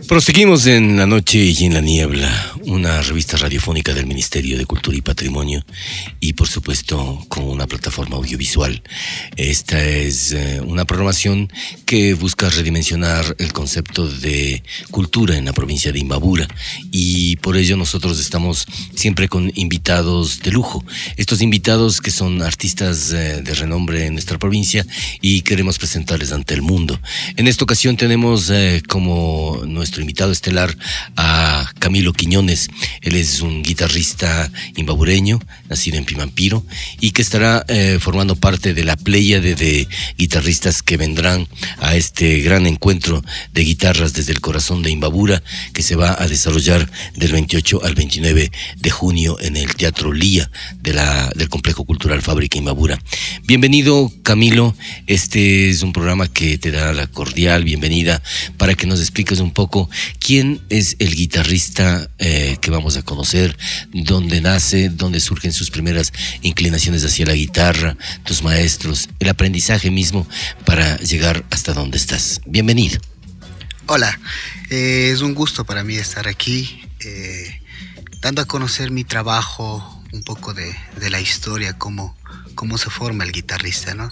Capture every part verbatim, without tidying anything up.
Proseguimos en La Noche y en la Niebla, una revista radiofónica del Ministerio de Cultura y Patrimonio y por supuesto con una plataforma audiovisual. Esta es eh, una programación que busca redimensionar el concepto de cultura en la provincia de Imbabura y por ello nosotros estamos siempre con invitados de lujo. Estos invitados que son artistas eh, de renombre en nuestra provincia y queremos presentarles ante el mundo. En esta ocasión tenemos eh, como nuestro invitado estelar a Camilo Quiñones. Él es un guitarrista imbabureño, nacido en Pimampiro, y que estará eh, formando parte de la pléyade de guitarristas que vendrán a este gran encuentro de guitarras desde el corazón de Imbabura, que se va a desarrollar del veintiocho al veintinueve de junio en el Teatro Lía de la, del Complejo Cultural Fábrica Imbabura. Bienvenido, Camilo. Este es un programa que te da la cordial bienvenida para que nos expliques un poco quién es el guitarrista eh, que vamos a conocer, dónde nace, dónde surgen sus primeras inclinaciones hacia la guitarra, tus maestros, el aprendizaje mismo para llegar hasta donde estás. Bienvenido. Hola, eh, es un gusto para mí estar aquí, eh, dando a conocer mi trabajo, un poco de, de la historia, cómo, cómo se forma el guitarrista, ¿no?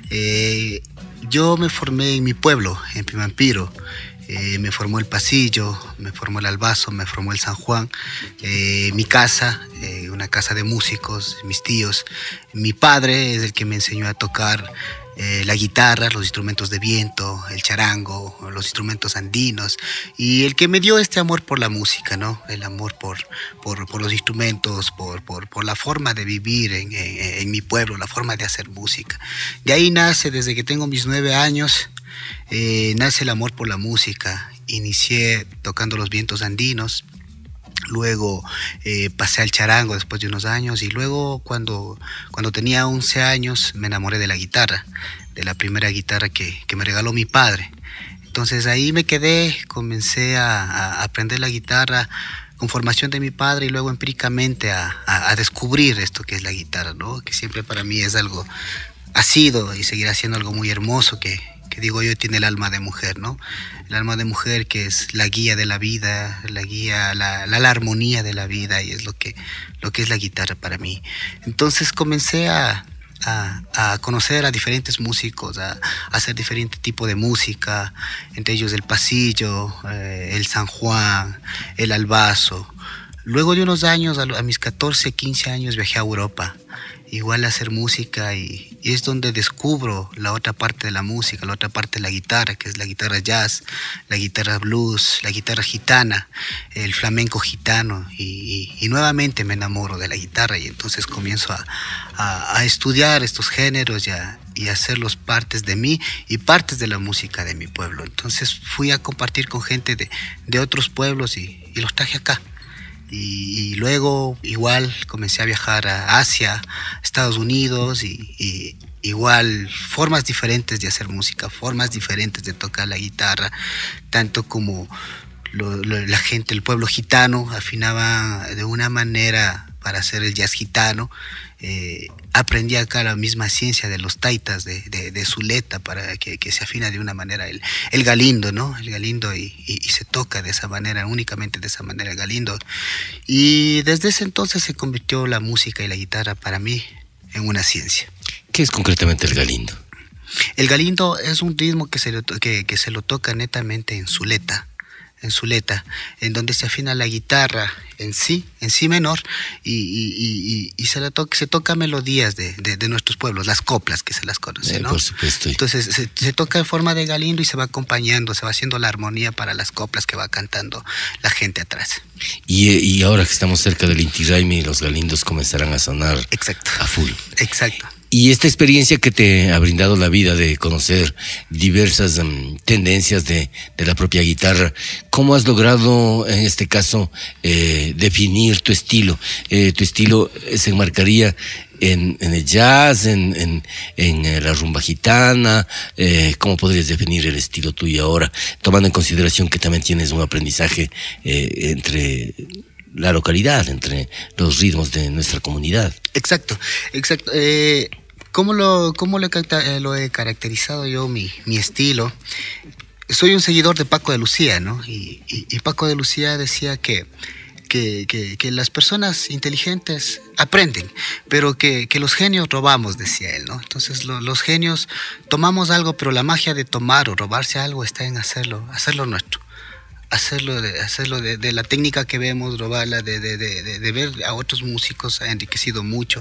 Eh, yo me formé en mi pueblo, en Pimampiro. Eh, me formó el Pasillo, me formó el Albazo, me formó el San Juan, eh, mi casa, eh, una casa de músicos, mis tíos. Mi padre es el que me enseñó a tocar eh, la guitarra, los instrumentos de viento, el charango, los instrumentos andinos, y el que me dio este amor por la música, ¿no? El amor por, por, por los instrumentos, por, por, por la forma de vivir en, en, en mi pueblo, la forma de hacer música. De ahí nace, desde que tengo mis nueve años, Eh, nace el amor por la música. Inicié tocando los vientos andinos, luego eh, pasé al charango después de unos años y luego cuando, cuando tenía once años me enamoré de la guitarra, de la primera guitarra que, que me regaló mi padre. Entonces ahí me quedé, comencé a, a aprender la guitarra con formación de mi padre y luego empíricamente a, a, a descubrir esto que es la guitarra, ¿no? Que siempre para mí es algo, ha sido y seguirá siendo algo muy hermoso que que digo yo, tiene el alma de mujer, ¿no? El alma de mujer que es la guía de la vida, la guía, la, la, la armonía de la vida, y es lo que, lo que es la guitarra para mí. Entonces comencé a, a, a conocer a diferentes músicos, a, a hacer diferente tipo de música, entre ellos el Pasillo, eh, el San Juan, el Albazo. Luego de unos años, a, a mis catorce, quince años, viajé a Europa, igual a hacer música, y, y es donde descubro la otra parte de la música, la otra parte de la guitarra, que es la guitarra jazz, la guitarra blues, la guitarra gitana, el flamenco gitano, y, y, y nuevamente me enamoro de la guitarra, y entonces comienzo a, a, a estudiar estos géneros y a, y a hacerlos partes de mí y partes de la música de mi pueblo. Entonces fui a compartir con gente de, de otros pueblos y, y los traje acá. Y, y luego igual comencé a viajar a Asia, Estados Unidos, y, y igual formas diferentes de hacer música, formas diferentes de tocar la guitarra, tanto como lo, lo, la gente, el pueblo gitano afinaba de una manera para hacer el jazz gitano. Eh, aprendí acá la misma ciencia de los taitas, de, de, de Zuleta, para que, que se afina de una manera el, el galindo, ¿no? El galindo, y, y, y se toca de esa manera, únicamente de esa manera el galindo. Y desde ese entonces se convirtió la música y la guitarra para mí en una ciencia. ¿Qué es concretamente el galindo? El galindo es un ritmo que se, lo, que, que se lo toca netamente en Zuleta. en Zuleta, en donde se afina la guitarra en sí, en sí menor, y, y, y, y se, la toca, se toca melodías de, de, de nuestros pueblos, las coplas que se las conoce, ¿no? Eh, por supuesto. Entonces se, se toca en forma de galindo y se va acompañando, se va haciendo la armonía para las coplas que va cantando la gente atrás. Y, y ahora que estamos cerca del Inti Raymi, los galindos comenzarán a sonar. Exacto. A full. Exacto. Y esta experiencia que te ha brindado la vida de conocer diversas um, tendencias de, de la propia guitarra, ¿cómo has logrado en este caso eh, definir tu estilo? Eh, ¿Tu estilo se enmarcaría en, en el jazz, en, en, en la rumba gitana? Eh, ¿Cómo podrías definir el estilo tuyo ahora, tomando en consideración que también tienes un aprendizaje eh, entre la localidad, entre los ritmos de nuestra comunidad? Exacto, exacto. Eh, ¿Cómo lo, cómo lo, he, lo he caracterizado yo, mi, mi estilo? soy un seguidor de Paco de Lucía, ¿no? Y, y, y Paco de Lucía decía que, que, que, que las personas inteligentes aprenden, pero que, que los genios robamos, decía él, ¿no? Entonces lo, los genios tomamos algo, pero la magia de tomar o robarse algo está en hacerlo, hacerlo nuestro. Hacerlo, de, hacerlo de, de la técnica que vemos, robarla, de, de, de, de ver a otros músicos ha enriquecido mucho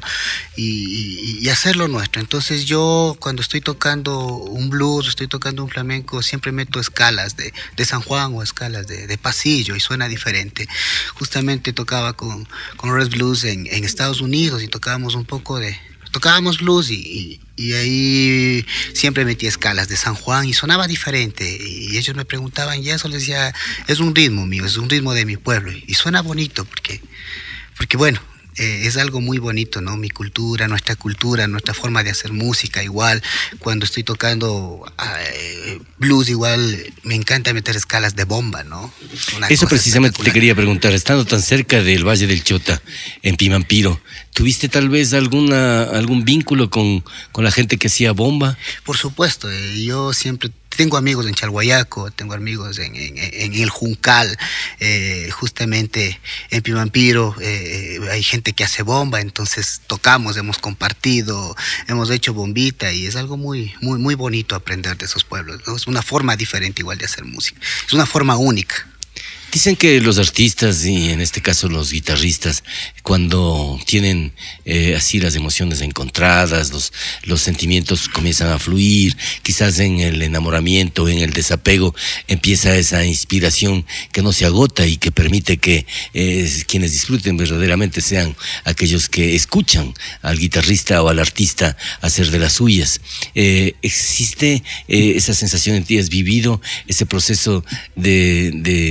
y, y, y hacerlo nuestro. Entonces yo cuando estoy tocando un blues, estoy tocando un flamenco, siempre meto escalas de, de San Juan o escalas de, de pasillo y suena diferente. Justamente tocaba con, con Red Blues en, en Estados Unidos y tocábamos un poco de... Tocábamos blues y, y, y ahí siempre metía escalas de San Juan y sonaba diferente. Y ellos me preguntaban y eso les decía, es un ritmo mío, es un ritmo de mi pueblo. Y suena bonito porque, porque bueno, eh, es algo muy bonito, ¿no? Mi cultura, nuestra cultura, nuestra forma de hacer música igual. Cuando estoy tocando eh, blues igual, me encanta meter escalas de bomba, ¿no? Eso precisamente te quería preguntar, estando tan cerca del Valle del Chota, en Pimampiro, ¿tuviste tal vez alguna algún vínculo con, con la gente que hacía bomba? Por supuesto, eh, yo siempre tengo amigos en Chalhuayaco, tengo amigos en, en, en el Juncal, eh, justamente en Pimampiro, eh, hay gente que hace bomba, entonces tocamos, hemos compartido, hemos hecho bombita y es algo muy, muy, muy bonito aprender de esos pueblos, ¿no? Es una forma diferente igual de hacer música, es una forma única. Dicen que los artistas, y en este caso los guitarristas, cuando tienen eh, así las emociones encontradas, los, los sentimientos comienzan a fluir, quizás en el enamoramiento, en el desapego, empieza esa inspiración que no se agota y que permite que eh, quienes disfruten verdaderamente sean aquellos que escuchan al guitarrista o al artista hacer de las suyas. Eh, ¿Existe eh, esa sensación en ti? ¿Has vivido ese proceso de...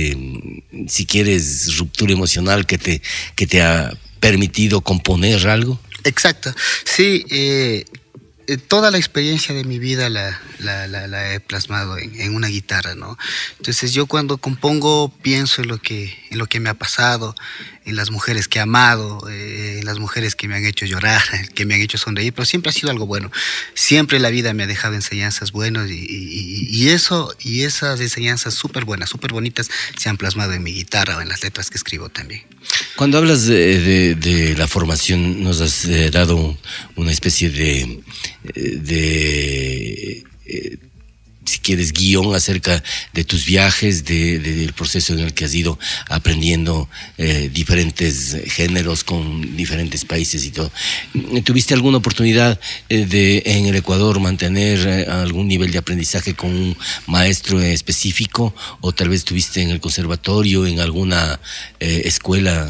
de si quieres, ruptura emocional que te, que te ha permitido componer algo? Exacto, sí, eh, toda la experiencia de mi vida la, la, la, la he plasmado en, en una guitarra, ¿no? Entonces yo cuando compongo pienso en lo que, en lo que me ha pasado, en las mujeres que he amado, eh, en las mujeres que me han hecho llorar, que me han hecho sonreír, pero siempre ha sido algo bueno. Siempre la vida me ha dejado enseñanzas buenas y, y, y eso, y esas enseñanzas súper buenas, súper bonitas, se han plasmado en mi guitarra o en las letras que escribo también. Cuando hablas de, de, de la formación, nos has eh, dado una especie de, de eh, si quieres, guión acerca de tus viajes, de, de, del proceso en el que has ido aprendiendo eh, diferentes géneros con diferentes países y todo. ¿Tuviste alguna oportunidad eh, de en el Ecuador mantener eh, algún nivel de aprendizaje con un maestro específico, o tal vez tuviste en el conservatorio, en alguna eh, escuela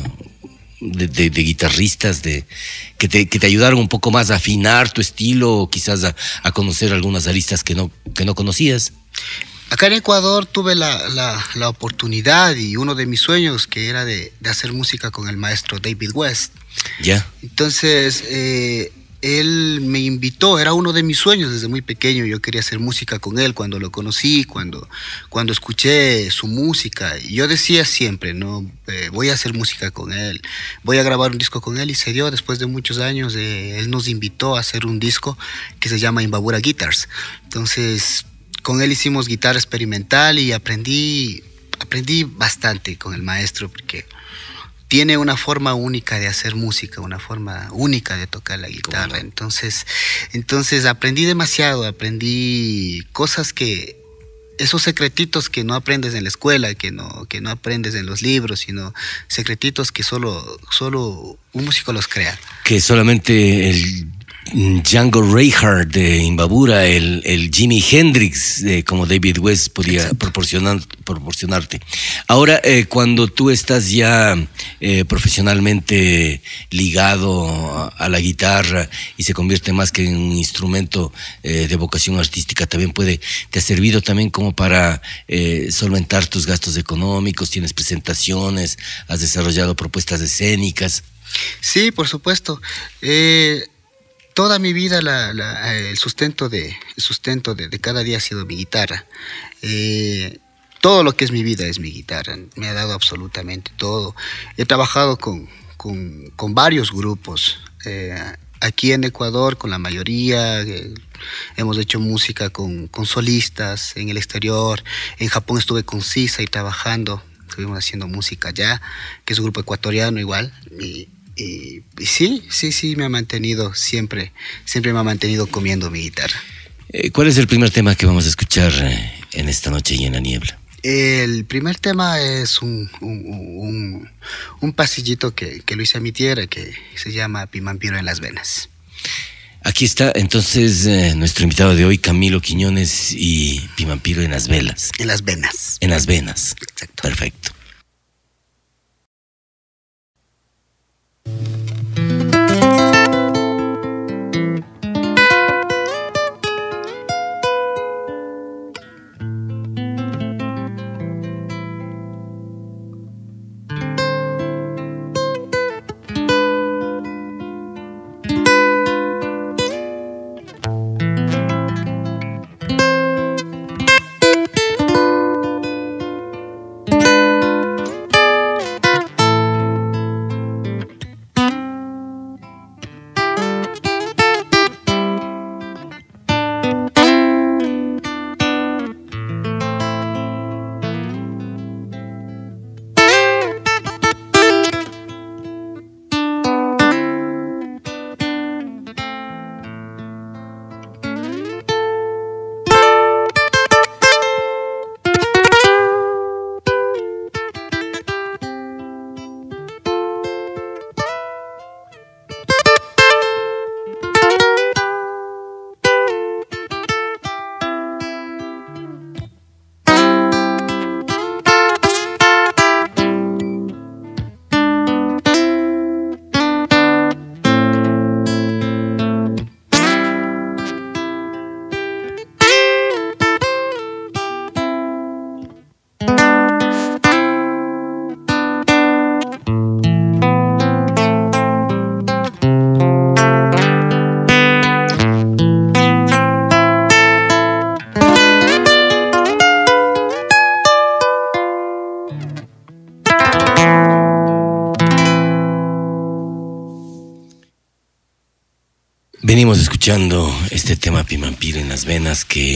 de, de, de guitarristas de que te, que te ayudaron un poco más a afinar tu estilo, o quizás a, a conocer algunas aristas que no, que no conocías? Acá en Ecuador tuve la, la, la oportunidad y uno de mis sueños que era de, de hacer música con el maestro David West. Ya. Entonces, eh, él me invitó, era uno de mis sueños desde muy pequeño. Yo quería hacer música con él cuando lo conocí, cuando, cuando escuché su música. Y yo decía siempre, no, eh, voy a hacer música con él, voy a grabar un disco con él. Y se dio después de muchos años. Eh, él nos invitó a hacer un disco que se llama Imbabura Guitars. Entonces, con él hicimos guitarra experimental y aprendí, aprendí bastante con el maestro, porque tiene una forma única de hacer música, una forma única de tocar la guitarra. Entonces, entonces aprendí demasiado, aprendí cosas que, esos secretitos que no aprendes en la escuela, que no, que no aprendes en los libros, sino secretitos que solo, solo un músico los crea. Que solamente el Django Reinhardt de Imbabura, el, el Jimi Hendrix eh, como David West podía proporcionar, proporcionarte. Ahora, eh, cuando tú estás ya eh, profesionalmente ligado a, a la guitarra y se convierte más que en un instrumento eh, de vocación artística, también puede, te ha servido también como para eh, solventar tus gastos económicos, tienes presentaciones, has desarrollado propuestas escénicas. Sí, por supuesto. Eh, Toda mi vida la, la, el sustento, de, el sustento de, de cada día ha sido mi guitarra. Eh, todo lo que es mi vida es mi guitarra. Me ha dado absolutamente todo. He trabajado con, con, con varios grupos. Eh, aquí en Ecuador con la mayoría, eh, hemos hecho música con, con solistas en el exterior. En Japón estuve con Sisa y trabajando, estuvimos haciendo música allá, que es un grupo ecuatoriano igual. Y, y, y sí, sí, sí, me ha mantenido siempre, siempre me ha mantenido comiendo mi guitarra. Eh, ¿Cuál es el primer tema que vamos a escuchar eh, en esta noche y en la niebla? El primer tema es un, un, un, un pasillito que, que lo hice a mi tierra, que se llama Pimampiro en las venas. Aquí está entonces eh, nuestro invitado de hoy, Camilo Quiñones, y Pimampiro en las velas. En las venas. En las venas. Exacto. Perfecto. Venimos escuchando este tema Pimampiro en las venas que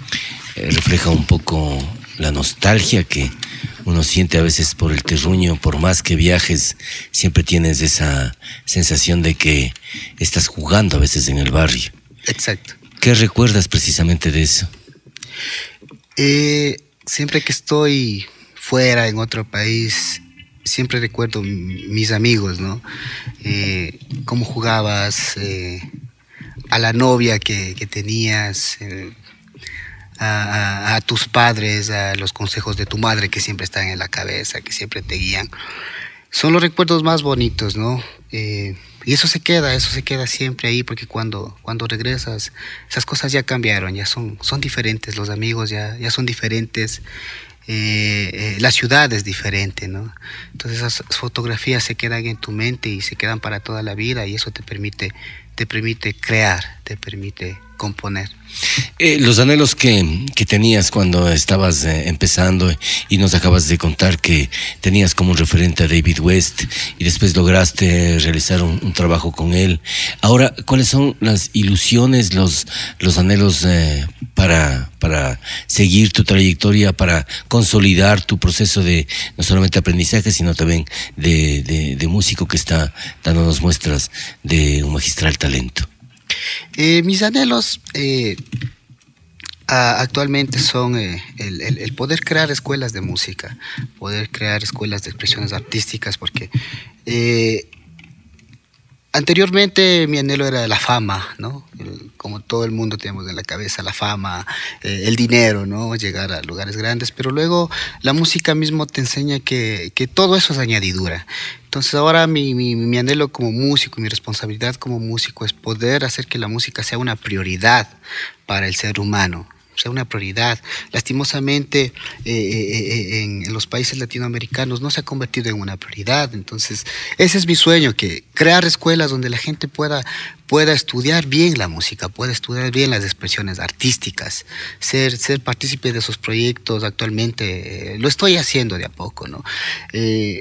eh, refleja un poco la nostalgia que uno siente a veces por el terruño. Por más que viajes, siempre tienes esa sensación de que estás jugando a veces en el barrio. Exacto. ¿Qué recuerdas precisamente de eso? Eh, siempre que estoy fuera, en otro país, siempre recuerdo mis amigos, ¿no? Eh, cómo jugabas, eh, a la novia que, que tenías, eh, a, a, a tus padres, a los consejos de tu madre que siempre están en la cabeza, que siempre te guían. Son los recuerdos más bonitos, ¿no? Eh, y eso se queda, eso se queda siempre ahí, porque cuando, cuando regresas, esas cosas ya cambiaron, ya son, son diferentes, los amigos ya, ya son diferentes. Eh, eh, la ciudad es diferente, ¿no? Entonces esas fotografías se quedan en tu mente y se quedan para toda la vida, y eso te permite, te permite crear, te permite componer. Eh, los anhelos que, que tenías cuando estabas eh, empezando, y nos acabas de contar que tenías como un referente a David West y después lograste realizar un, un trabajo con él. Ahora, ¿cuáles son las ilusiones, los, los anhelos eh, para, para seguir tu trayectoria, para consolidar tu proceso de no solamente aprendizaje, sino también de, de, de músico que está dándonos muestras de un magistral talento? Eh, mis anhelos eh, a, actualmente son eh, el, el, el poder crear escuelas de música, poder crear escuelas de expresiones artísticas, porque eh, anteriormente mi anhelo era la fama, ¿no? Como todo el mundo tenemos en la cabeza la fama, eh, el dinero, ¿no? Llegar a lugares grandes, pero luego la música mismo te enseña que, que todo eso es añadidura. Entonces ahora mi, mi, mi anhelo como músico, mi responsabilidad como músico es poder hacer que la música sea una prioridad para el ser humano, sea una prioridad. Lastimosamente eh, eh, en, en los países latinoamericanos no se ha convertido en una prioridad. Entonces ese es mi sueño, que crear escuelas donde la gente pueda, pueda estudiar bien la música, pueda estudiar bien las expresiones artísticas, ser, ser partícipe de esos proyectos. Actualmente eh, lo estoy haciendo de a poco, ¿no? Eh,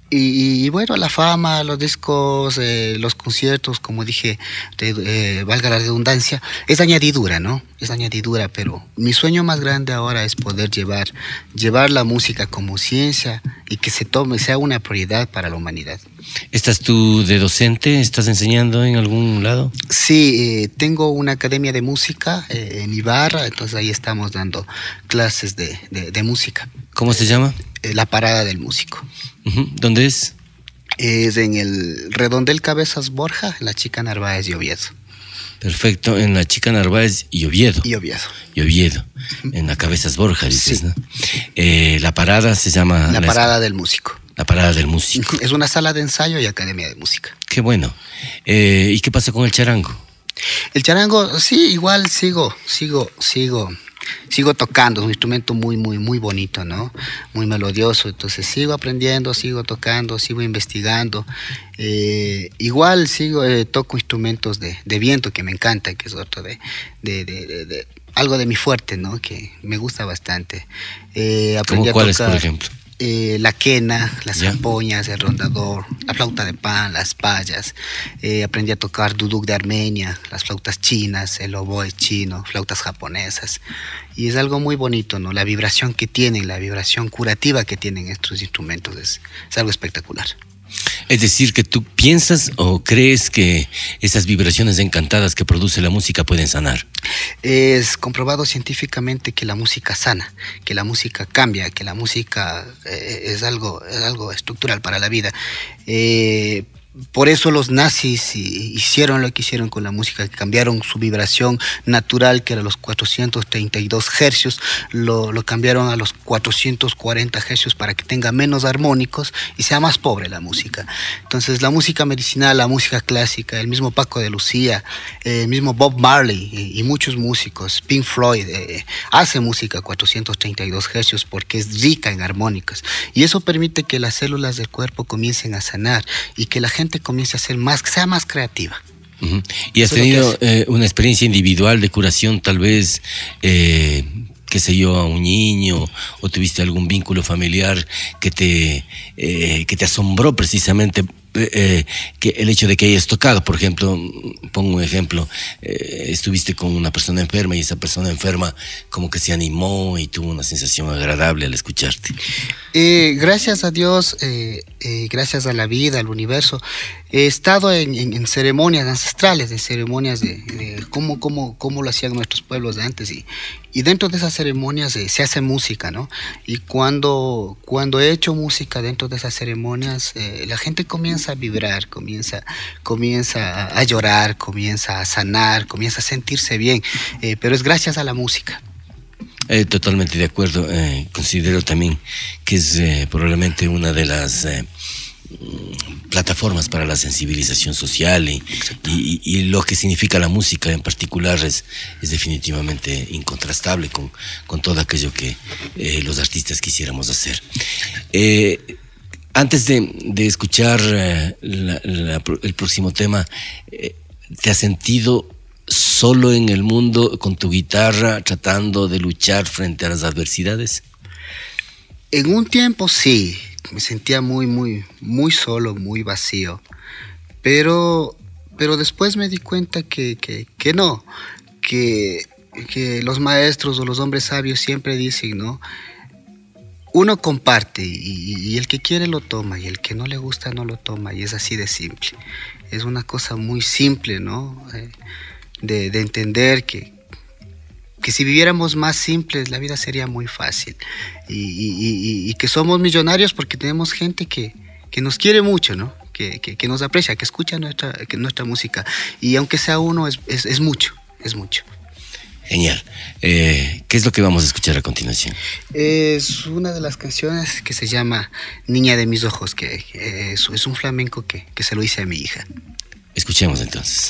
Y, y bueno, la fama, los discos, eh, los conciertos, como dije, te, eh, valga la redundancia, es añadidura, ¿no? Es añadidura, pero mi sueño más grande ahora es poder llevar, llevar la música como ciencia y que se tome, sea una prioridad para la humanidad. ¿Estás tú de docente? ¿Estás enseñando en algún lado? Sí, eh, tengo una academia de música eh, en Ibarra, entonces ahí estamos dando clases de, de, de música. ¿Cómo se llama? Eh, la Parada del Músico. Uh-huh. ¿Dónde es? Es en el Redondel Cabezas Borja, en la Chica Narváez y Oviedo. Perfecto, en la Chica Narváez y Oviedo. Y Oviedo. Y Oviedo, en la Cabezas Borja, dices, Sí. ¿no? Eh, la parada se llama... La la Parada del Músico. La Parada del Músico. Es una sala de ensayo y academia de música. Qué bueno. Eh, ¿Y qué pasa con el charango? El charango, sí, igual sigo, sigo, sigo, sigo tocando. Es un instrumento muy, muy, muy bonito, ¿no? Muy melodioso. Entonces sigo aprendiendo, sigo tocando, sigo investigando. Eh, igual sigo, eh, toco instrumentos de, de viento que me encanta, que es otro de, de, de, de, de algo de mi fuerte, ¿no? Que me gusta bastante. Eh, aprendí ¿Cómo a cuáles, tocar, por ejemplo? Eh, la quena, las ¿Ya? zampoñas, el rondador, la flauta de pan, las payas. Eh, aprendí a tocar duduk de Armenia, las flautas chinas, el oboe chino, flautas japonesas. Y es algo muy bonito, ¿no? La vibración que tienen, la vibración curativa que tienen estos instrumentos es, es algo espectacular. Es decir, que tú piensas o crees que esas vibraciones encantadas que produce la música pueden sanar. Es comprobado científicamente que la música sana, que la música cambia, que la música eh, es algo, es algo estructural para la vida. Eh, Por eso los nazis hicieron lo que hicieron con la música, que cambiaron su vibración natural, que era los cuatrocientos treinta y dos hercios, lo, lo cambiaron a los cuatrocientos cuarenta hercios para que tenga menos armónicos y sea más pobre la música. Entonces la música medicinal, la música clásica, el mismo Paco de Lucía, eh, el mismo Bob Marley y, y muchos músicos, Pink Floyd, eh, hace música a cuatrocientos treinta y dos hercios porque es rica en armónicos. Y eso permite que las células del cuerpo comiencen a sanar y que la gente comience a ser más, que sea más creativa. Uh-huh. ¿Y has Eso es lo tenido que eh, una experiencia individual de curación, tal vez, eh, qué sé yo, a un niño, o tuviste algún vínculo familiar que te, eh, que te asombró precisamente eh, que el hecho de que hayas tocado? Por ejemplo, pongo un ejemplo, eh, estuviste con una persona enferma y esa persona enferma como que se animó y tuvo una sensación agradable al escucharte. Eh, gracias a Dios, eh, eh, gracias a la vida, al universo, he estado en, en, en ceremonias ancestrales, en ceremonias de, de cómo, cómo, cómo lo hacían nuestros pueblos de antes, y, y dentro de esas ceremonias eh, se hace música, ¿no? Y cuando, cuando he hecho música dentro de esas ceremonias, eh, la gente comienza a vibrar, comienza, comienza a, a llorar, comienza a sanar, comienza a sentirse bien, eh, pero es gracias a la música. Eh, totalmente de acuerdo. Eh, considero también que es eh, probablemente una de las eh, plataformas para la sensibilización social y, y, y lo que significa la música en particular es, es definitivamente incontrastable con, con todo aquello que eh, los artistas quisiéramos hacer. Eh, antes de, de escuchar eh, la, la, el próximo tema, eh, ¿te has sentido solo en el mundo con tu guitarra tratando de luchar frente a las adversidades? En un tiempo sí, me sentía muy, muy, muy solo, muy vacío, pero, pero después me di cuenta que, que, que no, que, que los maestros o los hombres sabios siempre dicen, ¿no? Uno comparte y, y el que quiere lo toma y el que no le gusta no lo toma, y es así de simple. Es una cosa muy simple, ¿no? Eh, De, de entender que, que si viviéramos más simples la vida sería muy fácil, y, y, y, y que somos millonarios porque tenemos gente que, que nos quiere mucho, ¿no? que, que, que nos aprecia, que escucha nuestra, que nuestra música, y aunque sea uno es, es, es mucho, es mucho. Genial. Eh, ¿Qué es lo que vamos a escuchar a continuación? Es una de las canciones que se llama Niña de mis ojos, que, que es, es un flamenco que, que se lo hice a mi hija. Escuchemos entonces.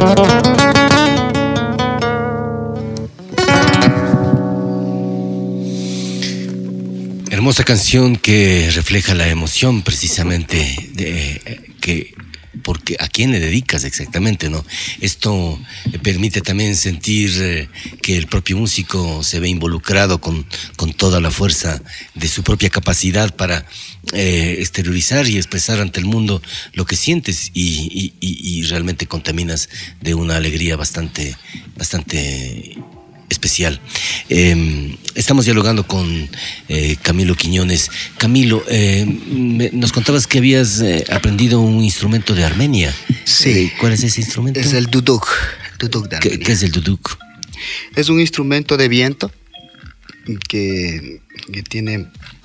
Hermosa canción que refleja la emoción precisamente de eh, que porque a quién le dedicas exactamente, ¿no? Esto permite también sentir eh, que el propio músico se ve involucrado con, con toda la fuerza de su propia capacidad para eh, exteriorizar y expresar ante el mundo lo que sientes y, y, y, y realmente contaminas de una alegría bastante, bastante especial. Eh, estamos dialogando con eh, Camilo Quiñones. Camilo, eh, me, nos contabas que habías eh, aprendido un instrumento de Armenia. Sí. Eh, ¿Cuál es ese instrumento? Es el duduk, duduk de Armenia. ¿Qué, ¿Qué es el duduk? Es un instrumento de viento que, que tiene...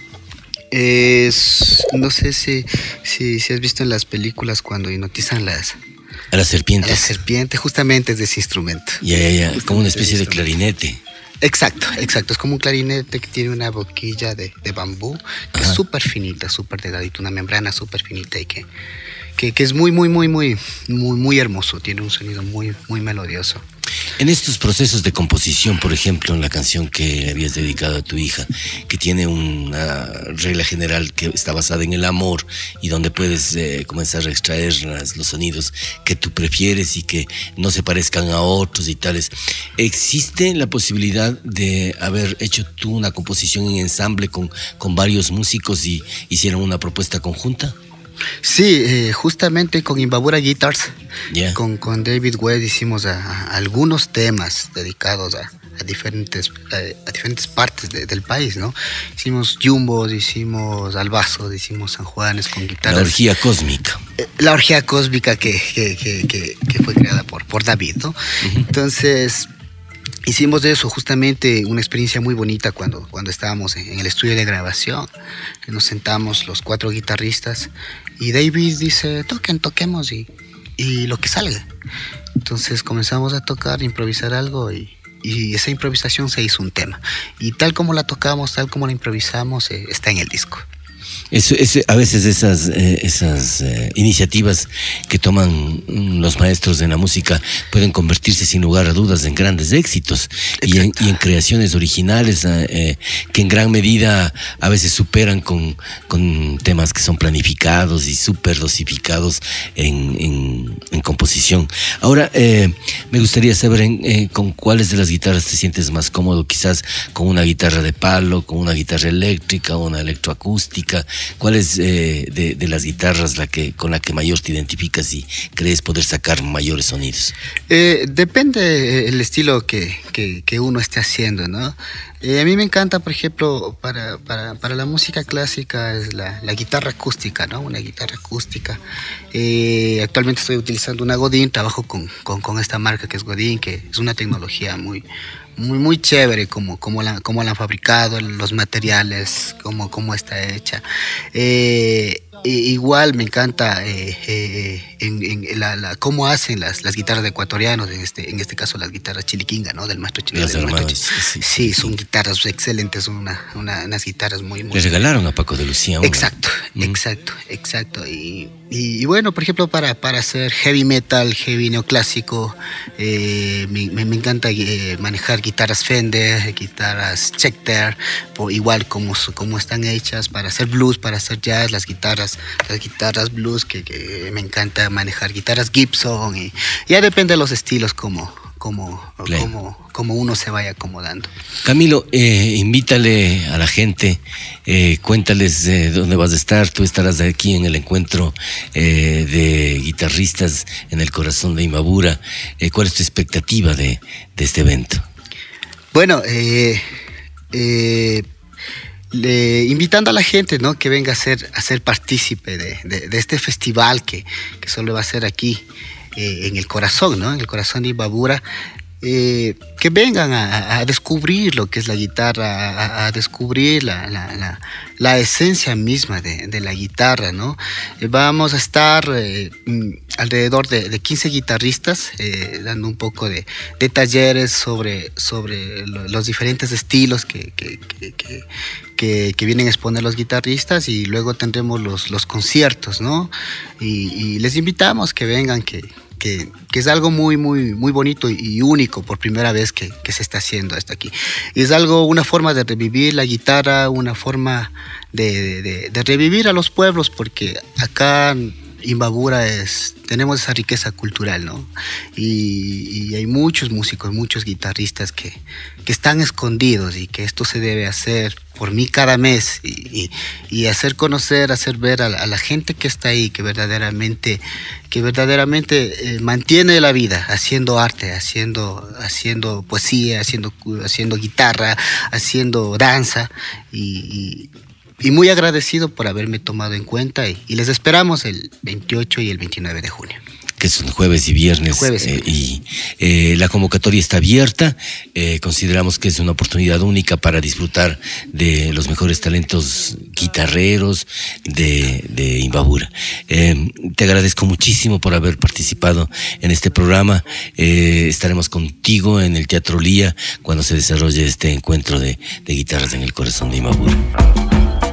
Es, no sé si, si, si has visto en las películas cuando hipnotizan las... A las serpientes. La serpiente justamente es de ese instrumento. Ya, ya, ya, como una especie de clarinete. Exacto, exacto. Es como un clarinete que tiene una boquilla de, de bambú, que Ajá. es súper finita, súper delgadita, una membrana súper finita y que, que, que es muy, muy, muy, muy, muy, muy hermoso. Tiene un sonido muy, muy melodioso. En estos procesos de composición, por ejemplo, en la canción que habías dedicado a tu hija, que tiene una regla general que está basada en el amor y donde puedes eh, comenzar a extraer las, los sonidos que tú prefieres y que no se parezcan a otros y tales, ¿existe la posibilidad de haber hecho tú una composición en ensamble con, con varios músicos y hicieron una propuesta conjunta? Sí, eh, justamente con Imbabura Guitars, yeah. con, con David Webb hicimos a, a algunos temas dedicados a, a, diferentes, a, a diferentes partes de, del país, ¿no? Hicimos Jumbos, hicimos Albazos, hicimos San Juanes con guitarras. La orgía cósmica. Eh, la orgía cósmica que, que, que, que, que fue creada por, por David, ¿no? Uh-huh. Entonces... Hicimos de eso justamente una experiencia muy bonita cuando, cuando estábamos en el estudio de grabación. Nos sentamos los cuatro guitarristas y David dice, toquen, toquemos y, y lo que salga. Entonces comenzamos a tocar, a improvisar algo y, y esa improvisación se hizo un tema. Y tal como la tocamos, tal como la improvisamos, eh, está en el disco. Eso, eso, a veces esas, eh, esas eh, iniciativas que toman los maestros de la música pueden convertirse sin lugar a dudas en grandes éxitos y en, y en creaciones originales eh, que en gran medida a veces superan con, con temas que son planificados y súper dosificados en, en, en composición. Ahora, eh, me gustaría saber en, eh, con cuáles de las guitarras te sientes más cómodo, quizás con una guitarra de palo, con una guitarra eléctrica, una electroacústica. ¿Cuál es eh, de, de las guitarras la que, con la que mayor te identificas y crees poder sacar mayores sonidos? Eh, depende el estilo que, que, que uno esté haciendo, ¿no? Eh, a mí me encanta, por ejemplo, para, para, para la música clásica es la, la guitarra acústica, ¿no? Una guitarra acústica. Eh, actualmente estoy utilizando una Godin, trabajo con, con, con esta marca que es Godin, que es una tecnología muy... Muy, muy chévere como, como, la, como la han fabricado, los materiales, cómo, cómo está hecha. Eh, igual me encanta eh, eh, en, en la, la, cómo hacen las, las guitarras de ecuatorianos, en este, en este caso las guitarras chiliquinga, ¿no? Del maestro Chiliquinga. Las hermanas, sí, sí, sí, son sí. guitarras excelentes, son una, una, unas guitarras muy... muy Le regalaron a Paco de Lucía una. Exacto, mm. exacto, exacto. Y, y, y bueno, por ejemplo, para, para hacer heavy metal, heavy neoclásico, eh, me, me, me encanta eh, manejar guitarras Fender, guitarras Schecter, igual como, como están hechas para hacer blues, para hacer jazz, las guitarras, las guitarras blues que, que me encanta manejar, guitarras Gibson, y ya depende de los estilos como, como, como, como uno se vaya acomodando. Camilo, eh, invítale a la gente, eh, cuéntales eh, dónde vas a estar. Tú estarás aquí en el encuentro eh, de guitarristas en el corazón de Imbabura. Eh, ¿Cuál es tu expectativa de, de este evento? Bueno, eh, eh, le, invitando a la gente, ¿no? Que venga a ser, a ser partícipe de, de, de este festival que, que solo va a ser aquí eh, en el corazón, ¿no? En el corazón de Imbabura. Eh, que vengan a, a descubrir lo que es la guitarra, a, a descubrir la, la, la, la esencia misma de, de la guitarra, ¿no? Eh, vamos a estar eh, alrededor de, de quince guitarristas eh, dando un poco de, de talleres sobre, sobre lo, los diferentes estilos que, que, que, que, que, que vienen a exponer los guitarristas, y luego tendremos los, los conciertos, ¿no? Y, y les invitamos que vengan, que que, que es algo muy, muy, muy bonito y único por primera vez que, que se está haciendo hasta aquí. Y es algo, una forma de revivir la guitarra, una forma de, de, de revivir a los pueblos, porque acá Imbabura es, tenemos esa riqueza cultural, ¿no? Y, y hay muchos músicos, muchos guitarristas que, que están escondidos, y que esto se debe hacer por mí cada mes, y, y, y hacer conocer, hacer ver a la, a la gente que está ahí, que verdaderamente, que verdaderamente eh, mantiene la vida haciendo arte, haciendo, haciendo poesía, haciendo, haciendo guitarra, haciendo danza, y, y Y muy agradecido por haberme tomado en cuenta, y, y les esperamos el veintiocho y el veintinueve de junio. Que son jueves y viernes. Jueves y, eh, y eh, la convocatoria está abierta. Eh, consideramos que es una oportunidad única para disfrutar de los mejores talentos guitarreros de, de Imbabura. Eh, te agradezco muchísimo por haber participado en este programa. Eh, estaremos contigo en el Teatro Lía cuando se desarrolle este encuentro de, de guitarras en el corazón de Imbabura.